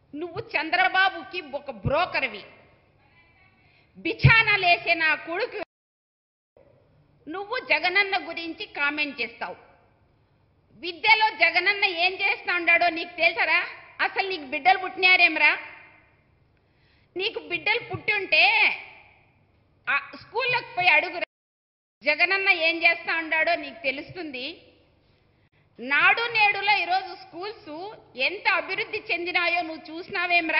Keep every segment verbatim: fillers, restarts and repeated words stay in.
నువ్వు చంద్రబాబుకి ఒక బ్రోకర్వి. బిఛానా లేసే నా కొడుకు నువ్వు జగనన్న గురించి కామెంట్ చేస్తావు. విద్యలో జగనన్న ఏం చేస్తా ఉన్నాడో నీకు తెలుసరా? అసలు నీకు బిడ్డలు పుట్టినారేమరా? నీకు బిడ్డలు పుట్టి ఉంటే స్కూల్లోకి పోయి అడుగురా, జగనన్న ఏం చేస్తా ఉన్నాడో నీకు తెలుస్తుంది. నాడు నేడులో ఈరోజు స్కూల్స్ ఎంత అభివృద్ధి చెందినాయో నువ్వు చూసినావేమరా?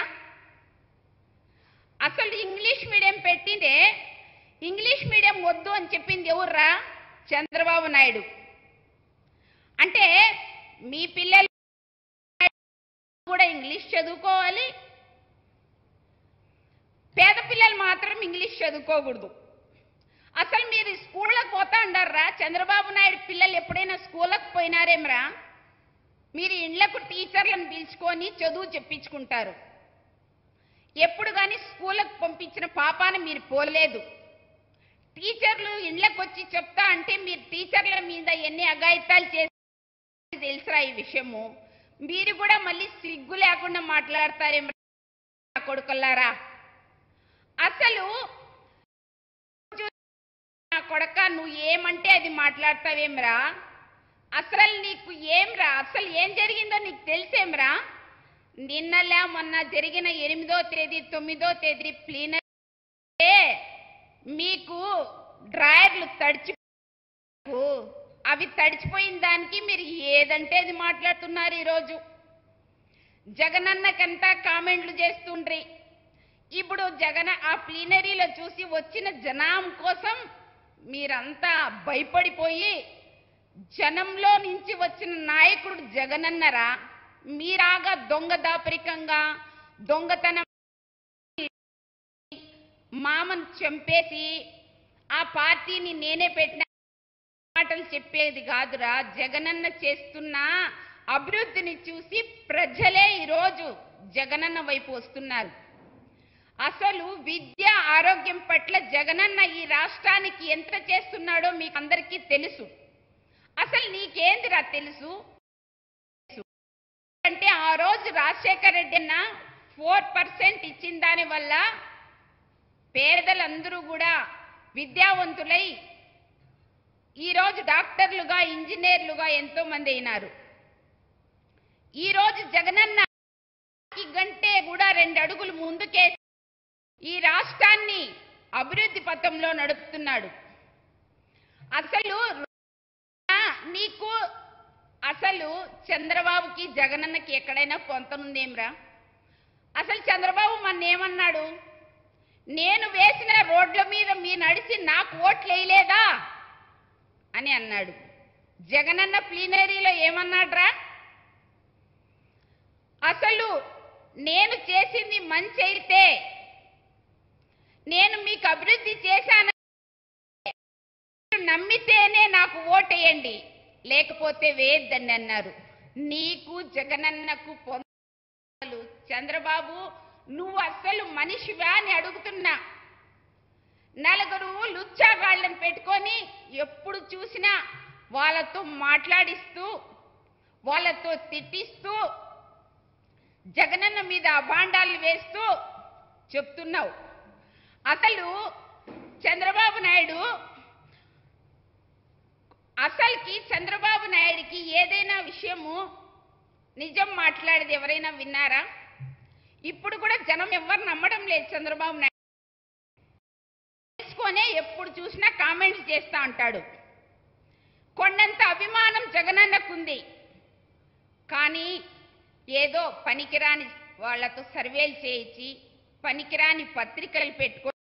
అసలు ఇంగ్లీష్ మీడియం పెట్టిందే, ఇంగ్లీష్ మీడియం వద్దు అని చెప్పింది ఎవర్రా? చంద్రబాబు నాయుడు. అంటే మీ పిల్లలు కూడా ఇంగ్లీష్ చదువుకోవాలి, పేద పిల్లలు మాత్రం ఇంగ్లీష్ చదువుకోకూడదు. అసలు మీరు స్కూళ్ళకు పోతా ఉండారా? చంద్రబాబు నాయుడు పిల్లలు ఎప్పుడైనా స్కూళ్ళకు పోయినారేమరా? మీరు ఇండ్లకు టీచర్లను పిలుచుకొని చదువు చెప్పించుకుంటారు. ఎప్పుడు కానీ స్కూళ్ళకు పంపించిన పాపాన మీరు పోలేదు. టీచర్లు ఇండ్లకు వచ్చి చెప్తా అంటే మీరు టీచర్ల మీద ఎన్ని అఘాయిత్యాలు చేసి తెలుసురా ఈ విషయము. మీరు కూడా మళ్ళీ సిగ్గు లేకుండా మాట్లాడతారేమరా కొడుకుల్లారా? అసలు నా కొడక నువ్వు ఏమంటే అది మాట్లాడతావేమ్రా? అసలు నీకు ఏమ్రా? అసలు ఏం జరిగిందో నీకు తెలిసేమ్రా? నిన్నలా మొన్న జరిగిన ఎనిమిదో తేదీ తొమ్మిదో తేదీ ప్లీనరీ మీకు డ్రాయర్లు తడిచి అవి తడిచిపోయిన దానికి మీరు ఏదంటే అది మాట్లాడుతున్నారు. ఈరోజు జగనన్నకంతా కామెంట్లు చేస్తుండ్రి. ఇప్పుడు జగన్ ఆ ప్లీనరీలో చూసి వచ్చిన జనం కోసం మీరంతా భయపడిపోయి జనంలో నుంచి వచ్చిన నాయకుడు జగనన్నరా? మీరాగా దొంగ దాపరికంగా దొంగతనం మామను చంపేసి ఆ పార్టీని నేనే పెట్టిన మాటలు చెప్పేది కాదురా. జగనన్న చేస్తున్న అభివృద్ధిని చూసి ప్రజలే ఈరోజు జగనన్న వైపు వస్తున్నారు. అసలు విద్య ఆరోగ్యం పట్ల జగనన్న ఈ రాష్ట్రానికి ఎంత చేస్తున్నాడో మీకు అందరికీ తెలుసు. అసలు నీకేందిరా తెలుసు అంటే ఆ రోజు రాజశేఖర రెడ్డి అన్న ఫోర్ పర్సెంట్ ఇచ్చిన దాని వల్ల పేదలందరూ కూడా విద్యావంతులై ఈరోజు డాక్టర్లుగా ఇంజనీర్లుగా ఎంతో మంది అయినారు. ఈరోజు జగనన్న గంటే కూడా రెండు అడుగులు ముందుకేసి ఈ రాష్ట్రాన్ని అభివృద్ధి పథంలో నడుపుతున్నాడు. అసలు నీకు అసలు చంద్రబాబుకి జగనన్నకి ఎక్కడైనా పొంతనుందేమ్రా? అసలు చంద్రబాబు మన ఏమన్నాడు? నేను వేసిన రోడ్ల మీద మీ నడిచి నాకు ఓట్లు వేయలేదా అని అన్నాడు. జగనన్న ప్లీనరీలో ఏమన్నాడ్రా? అసలు నేను చేసింది మంచి అయితే నేను మీకు అభివృద్ధి చేశాను నమ్మితేనే నాకు ఓటేయండి, లేకపోతే వేయద్దని అన్నారు. నీకు జగనన్నకు పొందలు. చంద్రబాబు నువ్వు అసలు మనిషివా అని అడుగుతున్నా. నలుగురు లుచ్చాగాళ్ళని పెట్టుకొని ఎప్పుడు చూసినా వాళ్ళతో మాట్లాడిస్తూ వాళ్ళతో తిట్టిస్తూ జగనన్న మీద అభాండాలు వేస్తూ చెప్తున్నావు. అసలు చంద్రబాబు నాయుడు అసలుకి చంద్రబాబు నాయుడికి ఏదైనా విషయము నిజం మాట్లాడేది ఎవరైనా విన్నారా? ఇప్పుడు కూడా జనం ఎవరు నమ్మడం లేదు. చంద్రబాబు నాయుడు తెలుసుకొనే ఎప్పుడు చూసినా కామెంట్స్ చేస్తా అంటాడు. కొండంత అభిమానం జగనన్నకుంది, కానీ ఏదో పనికిరాని వాళ్లతో సర్వేలు చేయించి పనికిరాని పత్రికలు పెట్టుకొని